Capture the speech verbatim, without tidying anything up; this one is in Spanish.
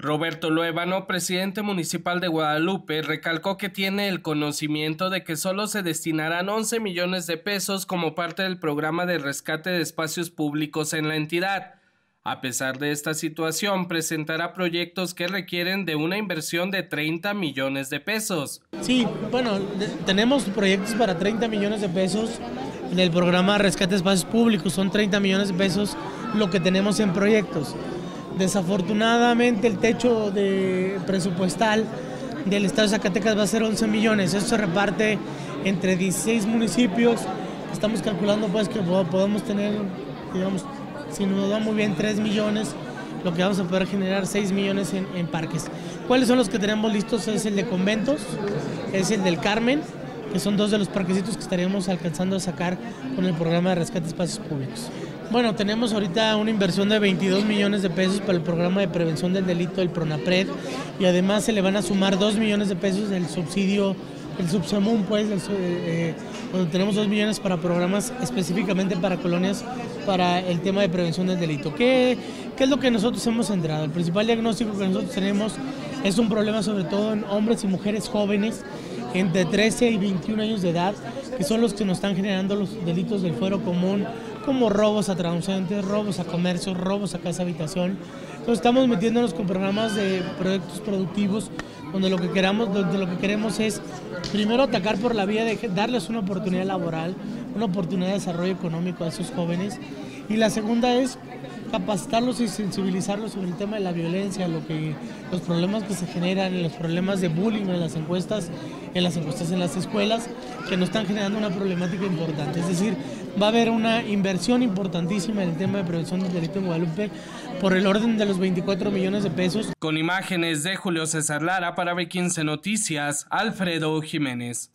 Roberto Luébano, presidente municipal de Guadalupe, recalcó que tiene el conocimiento de que solo se destinarán once millones de pesos como parte del programa de rescate de espacios públicos en la entidad. A pesar de esta situación, presentará proyectos que requieren de una inversión de treinta millones de pesos. Sí, bueno, tenemos proyectos para treinta millones de pesos en el programa Rescate de Espacios Públicos, son treinta millones de pesos lo que tenemos en proyectos. Desafortunadamente el techo de presupuestal del estado de Zacatecas va a ser once millones, esto se reparte entre dieciséis municipios, estamos calculando pues que podemos tener, digamos, si nos va muy bien, tres millones, lo que vamos a poder generar seis millones en, en parques. ¿Cuáles son los que tenemos listos? Es el de Conventos, es el del Carmen, que son dos de los parquecitos que estaríamos alcanzando a sacar con el programa de rescate de espacios públicos. Bueno, tenemos ahorita una inversión de veintidós millones de pesos para el programa de prevención del delito del PRONAPRED y además se le van a sumar dos millones de pesos del subsidio, el subsamún, pues, el, eh, donde tenemos dos millones para programas específicamente para colonias para el tema de prevención del delito. ¿Qué, qué es lo que nosotros hemos centrado? El principal diagnóstico que nosotros tenemos es un problema sobre todo en hombres y mujeres jóvenes entre trece y veintiún años de edad, que son los que nos están generando los delitos del fuero común, como robos a transeúntes, robos a comercios, robos a casa habitación. Entonces estamos metiéndonos con programas de proyectos productivos donde lo que queramos, donde lo que queremos es primero atacar por la vía de darles una oportunidad laboral, una oportunidad de desarrollo económico a esos jóvenes, y la segunda es capacitarlos y sensibilizarlos sobre el tema de la violencia, lo que, los problemas que se generan, los problemas de bullying en las encuestas, en las encuestas en las escuelas, que nos están generando una problemática importante. Es decir, va a haber una inversión importantísima en el tema de prevención del delito en Guadalupe por el orden de los veinticuatro millones de pesos. Con imágenes de Julio César Lara para B quince Noticias, Alfredo Jiménez.